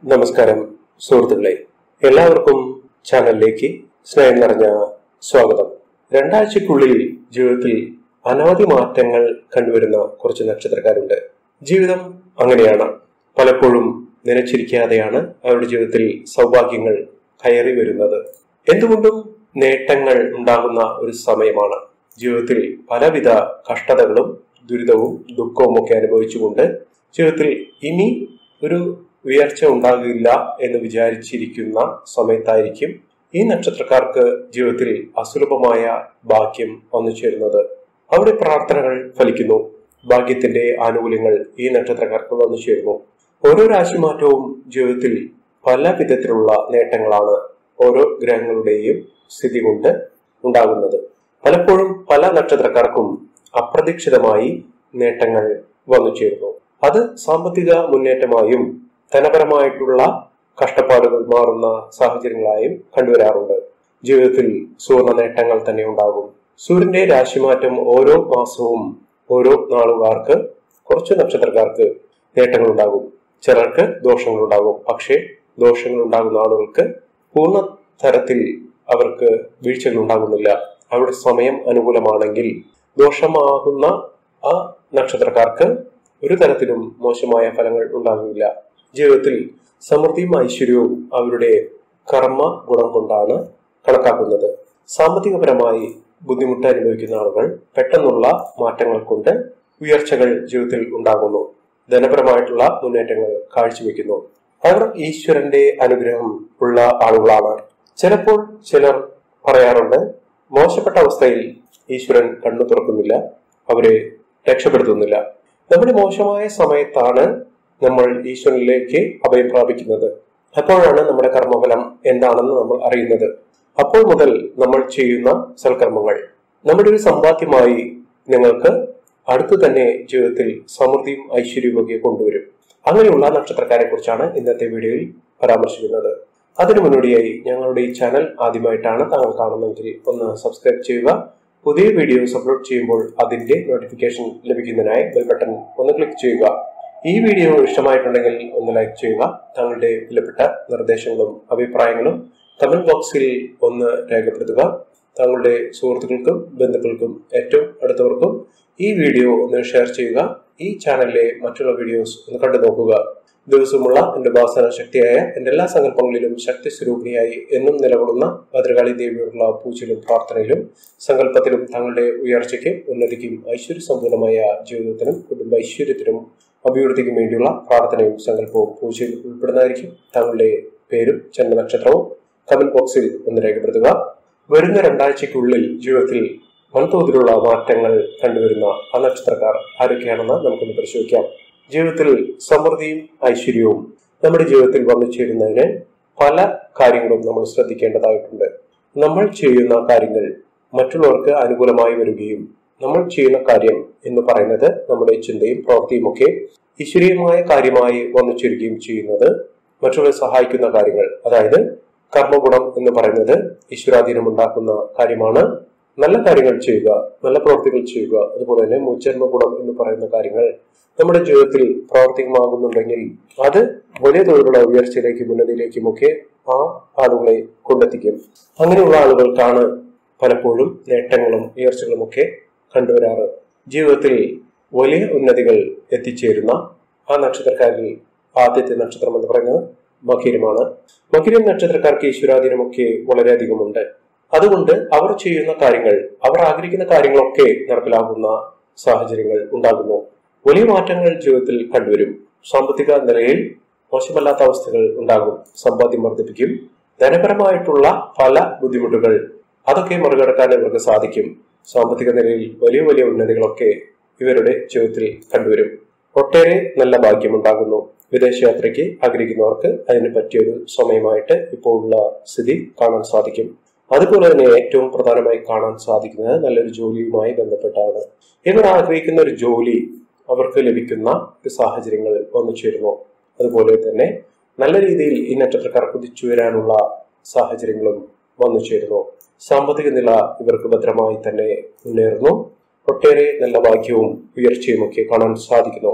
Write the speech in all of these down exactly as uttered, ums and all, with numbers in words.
നമസ്കാരം സുഹൃത്തുക്കളെ, എല്ലാവർക്കും ചാനലിലേക്ക് സ്നേഹം നിറഞ്ഞ സ്വാഗതം. രണ്ടാഴ്ചക്കുള്ളിൽ ജീവിതത്തിൽ അനവധി മാറ്റങ്ങൾ കണ്ടുവരുന്ന കുറച്ച് നക്ഷത്രക്കാരുണ്ട്. ജീവിതം അങ്ങനെയാണ്. പലപ്പോഴും നനച്ചിരിക്കാതെയാണ് അവരുടെ ജീവിതത്തിൽ സൗഭാഗ്യങ്ങൾ കയറി വരുന്നത്. എന്തുകൊണ്ടും നേട്ടങ്ങൾ ഉണ്ടാകുന്ന ഒരു സമയമാണ്. ജീവിതത്തിൽ പലവിധ കഷ്ടതകളും ദുരിതവും ദുഃഖവും ഒക്കെ അനുഭവിച്ചുകൊണ്ട് ജീവിതത്തിൽ ഇനി ഒരു ഉയർച്ച ഉണ്ടാകില്ല എന്ന് വിചാരിച്ചിരിക്കുന്ന സമയത്തായിരിക്കും ഈ നക്ഷത്രക്കാർക്ക് ജീവിതത്തിൽ അസുലഭമായ ഭാഗ്യം വന്നു ചേരുന്നത്. അവരുടെ പ്രാർത്ഥനകൾ ഫലിക്കുന്നു. ഭാഗ്യത്തിന്റെ ആനുകൂല്യങ്ങൾ ഈ നക്ഷത്രക്കാർക്ക് വന്നു ചേരുന്നു. ഓരോ രാശിമാറ്റവും ജീവിതത്തിൽ പല വിധത്തിലുള്ള നേട്ടങ്ങളാണ് ഓരോ ഗ്രഹങ്ങളുടെയും സ്ഥിതി കൊണ്ട് ഉണ്ടാകുന്നത്. പലപ്പോഴും പല നക്ഷത്രക്കാർക്കും അപ്രതീക്ഷിതമായി നേട്ടങ്ങൾ വന്നു ചേരുന്നു. അത് സാമ്പത്തിക മുന്നേറ്റമായും ധനപരമായിട്ടുള്ള കഷ്ടപ്പാടുകൾ മാറുന്ന സാഹചര്യങ്ങളായും കണ്ടുവരാറുണ്ട്. ജീവിതത്തിൽ സുവർണ നേട്ടങ്ങൾ തന്നെ ഉണ്ടാകും. സൂര്യന്റെ രാശിമാറ്റം ഓരോ മാസവും ഓരോ നാളുകാർക്ക് കുറച്ച് നക്ഷത്രക്കാർക്ക് നേട്ടങ്ങൾ ഉണ്ടാകും. ചിലർക്ക് ദോഷങ്ങൾ ഉണ്ടാകും. പക്ഷേ ദോഷങ്ങൾ ഉണ്ടാകുന്ന ആളുകൾക്ക് പൂർണ്ണ തരത്തിൽ അവർക്ക് വീഴ്ചകൾ ഉണ്ടാകുന്നില്ല. അവരുടെ സമയം അനുകൂലമാണെങ്കിൽ ദോഷമാകുന്ന ആ നക്ഷത്രക്കാർക്ക് ഒരു തരത്തിലും മോശമായ ഫലങ്ങൾ ഉണ്ടാകുന്നില്ല. ജീവിതത്തിൽ സമൃദ്ധിയും ഐശ്വര്യവും അവരുടെ കർമ്മ ഗുണം കൊണ്ടാണ് കണക്കാക്കുന്നത്. സാമ്പത്തികപരമായി ബുദ്ധിമുട്ട് അനുഭവിക്കുന്ന ആളുകൾ പെട്ടെന്നുള്ള മാറ്റങ്ങൾ കൊണ്ട് ഉയർച്ചകൾ ജീവിതത്തിൽ ഉണ്ടാകുന്നു. ധനപരമായിട്ടുള്ള മുന്നേറ്റങ്ങൾ കാഴ്ചവെക്കുന്നു. അവർ ഈശ്വരന്റെ അനുഗ്രഹം ഉള്ള ആളുകളാണ്. ചിലപ്പോൾ ചിലർ പറയാറുണ്ട്, മോശപ്പെട്ട അവസ്ഥയിൽ ഈശ്വരൻ കണ്ണു തുറക്കുന്നില്ല, അവരെ രക്ഷപ്പെടുത്തുന്നില്ല. നമ്മുടെ മോശമായ സമയത്താണ് നമ്മൾ ഈശ്വരനിലേക്ക് അഭയം പ്രാപിക്കുന്നത്. അപ്പോഴാണ് നമ്മുടെ കർമ്മഫലം എന്താണെന്ന് നമ്മൾ അറിയുന്നത്. അപ്പോൾ മുതൽ നമ്മൾ ചെയ്യുന്ന സൽക്കർമ്മങ്ങൾ നമ്മുടെ ഒരു സമ്പാദ്യമായി നിങ്ങൾക്ക് അടുത്തു തന്നെ ജീവിതത്തിൽ സമൃദ്ധിയും ഐശ്വര്യവും ഒക്കെ കൊണ്ടുവരും. അങ്ങനെയുള്ള നക്ഷത്രക്കാരെ കുറിച്ചാണ് ഇന്നത്തെ വീഡിയോയിൽ പരാമർശിക്കുന്നത്. അതിനു മുന്നോടിയായി ഞങ്ങളുടെ ഈ ചാനൽ ആദ്യമായിട്ടാണ് താങ്കൾ കാണുന്നതെങ്കിൽ ഒന്ന് സബ്സ്ക്രൈബ് ചെയ്യുക. പുതിയ വീഡിയോസ് അപ്ലോഡ് ചെയ്യുമ്പോൾ അതിന്റെ നോട്ടിഫിക്കേഷൻ ലഭിക്കുന്നതിനായി ബെൽ ബട്ടൺ ഒന്ന് ക്ലിക്ക് ചെയ്യുക. ഈ വീഡിയോ ഇഷ്ടമായിട്ടുണ്ടെങ്കിൽ ഒന്ന് ലൈക്ക് ചെയ്യുക. താങ്കളുടെ വിലപ്പെട്ട നിർദ്ദേശങ്ങളും അഭിപ്രായങ്ങളും കമന്റ് ബോക്സിൽ ഒന്ന് രേഖപ്പെടുത്തുക. താങ്കളുടെ സുഹൃത്തുക്കൾക്കും ബന്ധുക്കൾക്കും ഏറ്റവും അടുത്തവർക്കും ഈ വീഡിയോ ഒന്ന് ഷെയർ ചെയ്യുക. ഈ ചാനലിലെ മറ്റുള്ള വീഡിയോസ് ഒന്ന് കണ്ടു നോക്കുക. ദിവസമുള്ള എന്റെ ഭാസന ശക്തിയായ എന്റെ എല്ലാ സങ്കല്പങ്ങളിലും ശക്തി സ്വരൂപിണിയായി എന്നും നിലകൊള്ളുന്ന ഭദ്രകാളി ദേവിയോടുള്ള പൂജയിലും പ്രാർത്ഥനയിലും സങ്കല്പത്തിലും തങ്ങളുടെ ഉയർച്ചയ്ക്കും ഉന്നതിക്കും ഐശ്വര്യ സമ്പൂർണമായ ജീവിതത്തിനും കുടുംബ ഐശ്വര്യത്തിനും അഭിവൃദ്ധിക്കും വേണ്ടിയുള്ള പ്രാർത്ഥനയും സങ്കല്പവും പൂജയിൽ ഉൾപ്പെടുന്നതായിരിക്കും. താങ്കളുടെ പേരും ജന്മനക്ഷത്രവും കമന്റ് ബോക്സിൽ ഒന്ന് രേഖപ്പെടുത്തുക. വരുന്ന രണ്ടാഴ്ചയ്ക്കുള്ളിൽ ജീവിതത്തിൽ വൻതോതിലുള്ള മാറ്റങ്ങൾ കണ്ടുവരുന്ന ആ നക്ഷത്രക്കാർ ആരൊക്കെയാണെന്ന് നമുക്കൊന്ന് പരിശോധിക്കാം. ജീവിതത്തിൽ സമൃദ്ധിയും ഐശ്വര്യവും നമ്മുടെ ജീവിതത്തിൽ വന്നു ചേരുന്നതിന് പല കാര്യങ്ങളും നമ്മൾ ശ്രദ്ധിക്കേണ്ടതായിട്ടുണ്ട്. നമ്മൾ ചെയ്യുന്ന കാര്യങ്ങൾ മറ്റുള്ളവർക്ക് അനുകൂലമായി വരികയും നമ്മൾ ചെയ്യുന്ന കാര്യം എന്ന് പറയുന്നത് നമ്മുടെ ചിന്തയും പ്രവൃത്തിയും ഒക്കെ ഈശ്വരീയമായ കാര്യമായി വന്നു ചേരുകയും ചെയ്യുന്നത് മറ്റുള്ളവരെ സഹായിക്കുന്ന കാര്യങ്ങൾ, അതായത് കർമ്മഗുണം എന്ന് പറയുന്നത് ഈശ്വരാധീനം ഉണ്ടാക്കുന്ന കാര്യമാണ്. നല്ല കാര്യങ്ങൾ ചെയ്യുക, നല്ല പ്രവൃത്തികൾ ചെയ്യുക. അതുപോലെ തന്നെ മുജ്ജന്മ ഗുണം എന്ന് പറയുന്ന കാര്യങ്ങൾ നമ്മുടെ ജീവിതത്തിൽ പ്രാവർത്തികമാകുന്നുണ്ടെങ്കിൽ അത് വലിയ തോതിലുള്ള ഉയർച്ചയിലേക്കും ഉന്നതിയിലേക്കും ഒക്കെ ആ ആളുകളെ കൊണ്ടെത്തിക്കും. അങ്ങനെയുള്ള ആളുകൾക്കാണ് പലപ്പോഴും നേട്ടങ്ങളും ഉയർച്ചകളും ഒക്കെ കണ്ടുവരാറ്. ജീവിതത്തിൽ വലിയ ഉന്നതികൾ എത്തിച്ചേരുന്ന ആ നക്ഷത്രക്കാരിൽ ആദ്യത്തെ നക്ഷത്രം എന്ന് പറയുന്നത് മകരമാണ്. മകരം നക്ഷത്രക്കാർക്ക് ഈശ്വരാധീനമൊക്കെ വളരെയധികമുണ്ട്. അതുകൊണ്ട് അവർ ചെയ്യുന്ന കാര്യങ്ങൾ, അവർ ആഗ്രഹിക്കുന്ന കാര്യങ്ങളൊക്കെ നടപ്പിലാകുന്ന സാഹചര്യങ്ങൾ ഉണ്ടാകുന്നു. വലിയ മാറ്റങ്ങൾ ജീവിതത്തിൽ കണ്ടുവരും. സാമ്പത്തിക നിലയിൽ മോശമല്ലാത്ത അവസ്ഥകൾ ഉണ്ടാകും. സമ്പാദ്യം വർദ്ധിപ്പിക്കും. ധനപരമായിട്ടുള്ള പല ബുദ്ധിമുട്ടുകൾ അതൊക്കെ മറികടക്കാൻ ഇവർക്ക് സാധിക്കും. സാമ്പത്തിക നിലയിൽ വലിയ വലിയ ഉന്നതികളൊക്കെ ഇവരുടെ ജീവിതത്തിൽ കണ്ടുവരും. ഒട്ടേറെ നല്ല ഭാഗ്യമുണ്ടാകുന്നു. വിദേശയാത്രയ്ക്ക് ആഗ്രഹിക്കുന്നവർക്ക് അതിന് പറ്റിയൊരു സമയമായിട്ട് ഇപ്പോൾ ഉള്ള സ്ഥിതി കാണാൻ സാധിക്കും. അതുപോലെ തന്നെ ഏറ്റവും പ്രധാനമായി കാണാൻ സാധിക്കുന്നത് നല്ലൊരു ജോലിയുമായി ബന്ധപ്പെട്ടാണ്. ഇവർ ആഗ്രഹിക്കുന്ന ഒരു ജോലി അവർക്ക് ലഭിക്കുന്ന ഒരു സാഹചര്യങ്ങൾ വന്നു ചേരുന്നു. അതുപോലെ തന്നെ നല്ല രീതിയിൽ ഈ നക്ഷത്രക്കാർ കുതിച്ചു വരാനുള്ള സാഹചര്യങ്ങളും വന്നു ചേരുന്നു. സാമ്പത്തിക നില ഇവർക്ക് ഭദ്രമായി തന്നെ മുന്നേറുന്നു. ഒട്ടേറെ നല്ല ഭാഗ്യവും ഉയർച്ചയും ഒക്കെ കാണാൻ സാധിക്കുന്നു.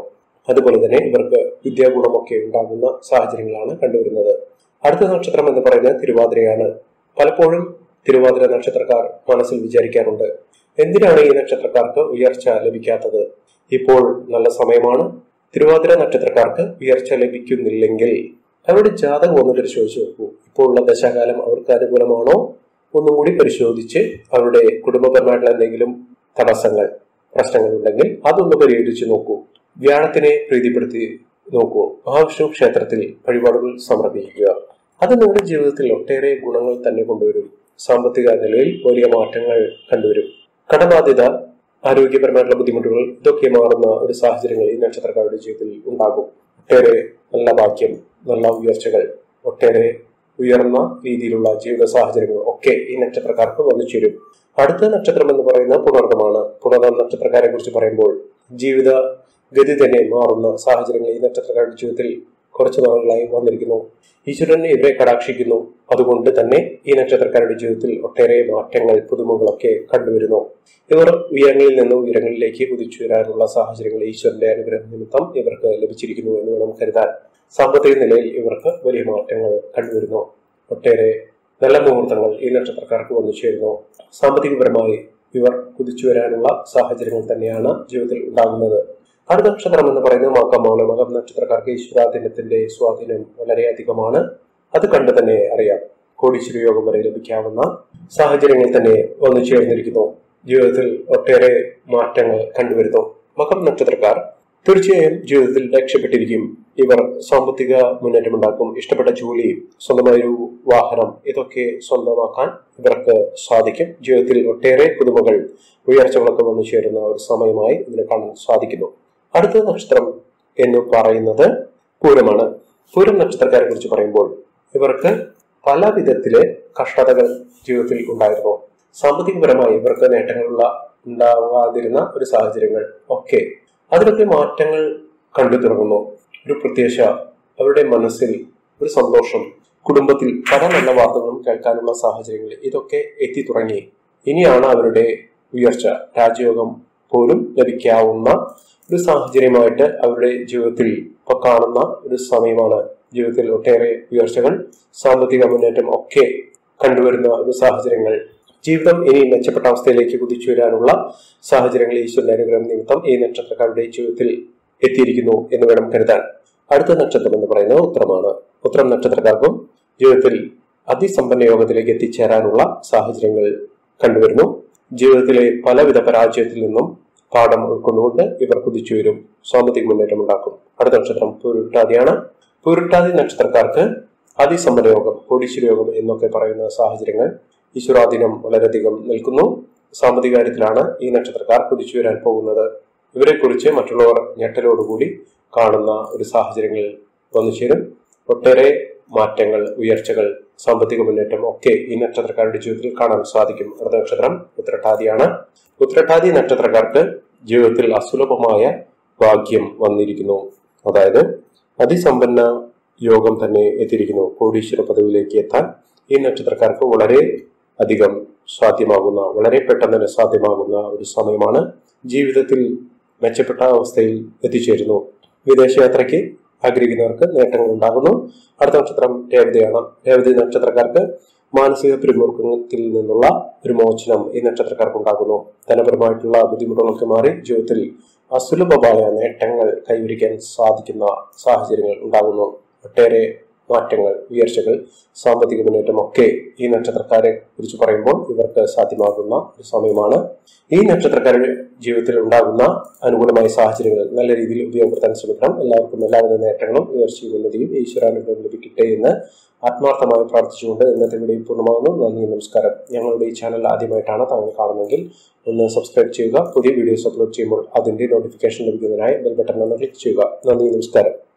അതുപോലെ തന്നെ ഇവർക്ക് വിദ്യാഗുണമൊക്കെ ഉണ്ടാകുന്ന സാഹചര്യങ്ങളാണ് കണ്ടുവരുന്നത്. അടുത്ത നക്ഷത്രം എന്ന് പറയുന്നത് തിരുവാതിരയാണ്. പലപ്പോഴും തിരുവാതിര നക്ഷത്രക്കാർ മനസ്സിൽ വിചാരിക്കാറുണ്ട്, എന്തിനാണ് ഈ നക്ഷത്രക്കാർക്ക് ഉയർച്ച ലഭിക്കാത്തത്? ഇപ്പോൾ നല്ല സമയമാണ്. തിരുവാതിര നക്ഷത്രക്കാർക്ക് ഉയർച്ച ലഭിക്കുന്നില്ലെങ്കിൽ അവരുടെ ജാതകം ഒന്ന് പരിശോധിച്ച് നോക്കൂ. ഇപ്പോൾ ഉള്ള ദശാകാലം അവർക്ക് അനുകൂലമാണോ ഒന്നും കൂടി പരിശോധിച്ച് അവരുടെ കുടുംബപരമായിട്ടുള്ള എന്തെങ്കിലും തടസ്സങ്ങൾ പ്രശ്നങ്ങൾ ഉണ്ടെങ്കിൽ അതൊന്ന് പരിഹരിച്ചു നോക്കൂ. വ്യാഴത്തിനെ പ്രീതിപ്പെടുത്തി നോക്കൂ. മഹാവിഷ്ണു ക്ഷേത്രത്തിൽ വഴിപാടുകൾ സമർപ്പിക്കുക. അത് നിങ്ങളുടെ ജീവിതത്തിൽ ഒട്ടേറെ ഗുണങ്ങൾ തന്നെ കൊണ്ടുവരും. സാമ്പത്തിക നിലയിൽ വലിയ മാറ്റങ്ങൾ കണ്ടുവരും. കടബാധ്യത, ആരോഗ്യപരമായിട്ടുള്ള ബുദ്ധിമുട്ടുകൾ ഇതൊക്കെ മാറുന്ന ഒരു സാഹചര്യങ്ങൾ ഈ നക്ഷത്രക്കാരുടെ ജീവിതത്തിൽ ഉണ്ടാകും. ഒട്ടേറെ നല്ല ഭാഗ്യം, നല്ല ഉയർച്ചകൾ, ഒട്ടേറെ ഉയർന്ന രീതിയിലുള്ള ജീവിത സാഹചര്യങ്ങൾ ഒക്കെ ഈ നക്ഷത്രക്കാർക്ക് വന്നു ചേരും. അടുത്ത നക്ഷത്രം എന്ന് പറയുന്നത് പുണർദമാണ്. പുണർദം നക്ഷത്രക്കാരെ കുറിച്ച് പറയുമ്പോൾ ജീവിത ഗതി തന്നെ മാറുന്ന സാഹചര്യങ്ങൾ ഈ നക്ഷത്രക്കാരുടെ ജീവിതത്തിൽ കുറച്ചു നാളുകളായി വന്നിരിക്കുന്നു. ഈശ്വരൻ ഇവരെ കടാക്ഷിക്കുന്നു. അതുകൊണ്ട് തന്നെ ഈ നക്ഷത്രക്കാരുടെ ജീവിതത്തിൽ ഒട്ടേറെ മാറ്റങ്ങൾ, പുതുമകളൊക്കെ കണ്ടുവരുന്നു. ഇവർ ഉയരങ്ങളിൽ നിന്നും ഉയരങ്ങളിലേക്ക് കുതിച്ചുയരാനുള്ള സാഹചര്യങ്ങൾ ഈശ്വരന്റെ അനുഗ്രഹം നിമിത്തം ഇവർക്ക് ലഭിച്ചിരിക്കുന്നു എന്ന് വേണം കരുതാൻ. സാമ്പത്തിക നിലയിൽ ഇവർക്ക് വലിയ മാറ്റങ്ങൾ കണ്ടുവരുന്നു. ഒട്ടേറെ നല്ല മുഹൂർത്തങ്ങൾ ഈ നക്ഷത്രക്കാർക്ക് വന്നു ചേരുന്നു. സാമ്പത്തികപരമായി ഇവർ കുതിച്ചു വരാനുള്ള സാഹചര്യങ്ങൾ തന്നെയാണ് ജീവിതത്തിൽ ഉണ്ടാകുന്നത്. അടുത്ത നക്ഷത്രം എന്ന് പറയുന്നത് മകമാണ്. മകം നക്ഷത്രക്കാർക്ക് ഈശ്വരാധീനത്തിന്റെ സ്വാധീനം വളരെയധികമാണ്. അത് കണ്ടു തന്നെ അറിയാം. കോടീശ്വര യോഗം വരെ ലഭിക്കാവുന്ന സാഹചര്യങ്ങൾ തന്നെ വന്നു ചേർന്നിരിക്കുന്നു. ജീവിതത്തിൽ ഒട്ടേറെ മാറ്റങ്ങൾ കണ്ടുവരുന്നു. മകം നക്ഷത്രക്കാർ തീർച്ചയായും ജീവിതത്തിൽ രക്ഷപ്പെട്ടിരിക്കും. ഇവർ സാമ്പത്തിക മുന്നേറ്റമുണ്ടാക്കും. ഇഷ്ടപ്പെട്ട ജോലി, സ്വന്തമായൊരു വാഹനം ഇതൊക്കെ സ്വന്തമാക്കാൻ ഇവർക്ക് സാധിക്കും. ജീവിതത്തിൽ ഒട്ടേറെ പുതുമകൾ, ഉയർച്ചകളൊക്കെ വന്നു ചേരുന്ന ഒരു സമയമായി ഇതിനെ കാണാൻ സാധിക്കുന്നു. അടുത്ത നക്ഷത്രം എന്ന് പറയുന്നത് പൂരമാണ്. പൂരം നക്ഷത്രക്കാരെ കുറിച്ച് പറയുമ്പോൾ ഇവർക്ക് പല വിധത്തിലെ കഷ്ടതകൾ ജീവിതത്തിൽ ഉണ്ടായിരുന്നു. സാമ്പത്തികപരമായി ഇവർക്ക് നേട്ടങ്ങളുള്ള ഉണ്ടാകാതിരുന്ന ഒരു സാഹചര്യങ്ങൾ ഒക്കെ അതിലൊക്കെ മാറ്റങ്ങൾ കണ്ടു തുടങ്ങുന്നു. ഒരു പ്രത്യാശ, അവരുടെ മനസ്സിൽ ഒരു സന്തോഷം, കുടുംബത്തിൽ പല നല്ല വാർത്തകളും കേൾക്കാനുള്ള സാഹചര്യങ്ങൾ ഇതൊക്കെ എത്തി തുടങ്ങി. ഇനിയാണ് അവരുടെ ഉയർച്ച. രാജയോഗം പോലും ലഭിക്കാവുന്ന ഒരു സാഹചര്യമായിട്ട് അവരുടെ ജീവിതത്തിൽ ഇപ്പൊ കാണുന്ന ഒരു സമയമാണ്. ജീവിതത്തിൽ ഒട്ടേറെ ഉയർച്ചകൾ, സാമ്പത്തിക മുന്നേറ്റം ഒക്കെ കണ്ടുവരുന്ന ഒരു സാഹചര്യങ്ങൾ, ജീവിതം ഇനി മെച്ചപ്പെട്ട അവസ്ഥയിലേക്ക് കുതിച്ചു വരാനുള്ള സാഹചര്യങ്ങൾ ഈശ്വരന്റെ അനുഗ്രഹം നിമിത്തം ഈ നക്ഷത്രക്കാരുടെ ജീവിതത്തിൽ എത്തിയിരിക്കുന്നു എന്ന് വേണം കരുതാൻ. അടുത്ത നക്ഷത്രം എന്ന് പറയുന്നത് ഉത്തരമാണ്. ഉത്തരം നക്ഷത്രക്കാർക്കും ജീവിതത്തിൽ അതിസമ്പന്ന യോഗത്തിലേക്ക് എത്തിച്ചേരാനുള്ള സാഹചര്യങ്ങൾ കണ്ടുവരുന്നു. ജീവിതത്തിലെ പലവിധ പരാജയത്തിൽ നിന്നും പാഠം ഉൾക്കൊണ്ടുകൊണ്ട് ഇവർ കുതിച്ചു വരും. സാമ്പത്തിക മുന്നേറ്റം ഉണ്ടാക്കും. അടുത്ത നക്ഷത്രം പൂരുട്ടാതിയാണ്. പൂരുട്ടാതി നക്ഷത്രക്കാർക്ക് അതിസമ്പന്ന യോഗം, കോടീശ്വര യോഗം എന്നൊക്കെ പറയുന്ന സാഹചര്യങ്ങൾ ഈശ്വരാധീനം വളരെയധികം നിൽക്കുന്നു. സാമ്പത്തിക കാര്യത്തിലാണ് ഈ നക്ഷത്രക്കാർ കുതിച്ചു വരാൻ പോകുന്നത്. ഇവരെ കുറിച്ച് മറ്റുള്ളവർ ഞെട്ടലോടുകൂടി കാണുന്ന ഒരു സാഹചര്യങ്ങൾ വന്നു ചേരും. ഒട്ടേറെ മാറ്റങ്ങൾ, ഉയർച്ചകൾ, സാമ്പത്തിക മുന്നേറ്റം ഒക്കെ ഈ നക്ഷത്രക്കാരുടെ ജീവിതത്തിൽ കാണാൻ സാധിക്കും. അടുത്ത നക്ഷത്രം ഉത്രട്ടാതിയാണ്. ഉത്രട്ടാതി നക്ഷത്രക്കാർക്ക് ജീവിതത്തിൽ അസുലഭമായ ഭാഗ്യം വന്നിരിക്കുന്നു. അതായത് അതിസമ്പന്ന യോഗം തന്നെ എത്തിയിരിക്കുന്നു. കോടീശ്വര പദവിയിലേക്ക് എത്താൻ ഈ നക്ഷത്രക്കാർക്ക് വളരെ അധികം സാധ്യമാകുന്ന, വളരെ പെട്ടെന്ന് തന്നെ സാധ്യമാകുന്ന ഒരു സമയമാണ്. ജീവിതത്തിൽ മെച്ചപ്പെട്ട അവസ്ഥയിൽ എത്തിച്ചേരുന്നു. വിദേശയാത്രയ്ക്ക് ആഗ്രഹിക്കുന്നവർക്ക് നേട്ടങ്ങൾ ഉണ്ടാകുന്നു. അടുത്ത നക്ഷത്രം രേവതിയാണ്. രേവതി നക്ഷത്രക്കാർക്ക് മാനസിക പിരിമുറുക്കത്തിൽ നിന്നുള്ള ഒരു മോചനം ഈ നക്ഷത്രക്കാർക്ക് ഉണ്ടാകുന്നു. ധനപരമായിട്ടുള്ള ബുദ്ധിമുട്ടുകളൊക്കെ മാറി ജീവിതത്തിൽ അസുലഭമായ നേട്ടങ്ങൾ കൈവരിക്കാൻ സാധിക്കുന്ന സാഹചര്യങ്ങൾ ഉണ്ടാകുന്നു. ഒട്ടേറെ മാറ്റങ്ങൾ, ഉയർച്ചകൾ, സാമ്പത്തിക മുന്നേറ്റം ഒക്കെ ഈ നക്ഷത്രക്കാരെ കുറിച്ച് പറയുമ്പോൾ ഇവർക്ക് സാധ്യമാകുന്ന ഒരു സമയമാണ്. ഈ നക്ഷത്രക്കാരുടെ ജീവിതത്തിൽ ഉണ്ടാകുന്ന അനുകൂലമായ സാഹചര്യങ്ങൾ നല്ല രീതിയിൽ ഉപയോഗപ്പെടുത്താൻ ശ്രമിക്കണം. എല്ലാവർക്കും എല്ലാവിധ നേട്ടങ്ങളും ഉയർച്ചയും ഉന്നതിയും ഈശ്വരാനുഗ്രഹം ലഭിക്കട്ടെ എന്ന് ആത്മാർത്ഥമായി പ്രാർത്ഥിച്ചുകൊണ്ട് ഇന്നത്തെ വീഡിയോ പൂർണ്ണമാകുന്നു. നന്ദി, നമസ്കാരം. ഞങ്ങളുടെ ഈ ചാനൽ ആദ്യമായിട്ടാണ് താങ്കൾ കാണുന്നതെങ്കിൽ ഒന്ന് സബ്സ്ക്രൈബ് ചെയ്യുക. പുതിയ വീഡിയോസ് അപ്ലോഡ് ചെയ്യുമ്പോൾ അതിന്റെ നോട്ടിഫിക്കേഷൻ ലഭിക്കുന്നതിനായി ബെൽ ബട്ടൺ ഒന്ന് ക്ലിക്ക് ചെയ്യുക. നന്ദി, നമസ്കാരം.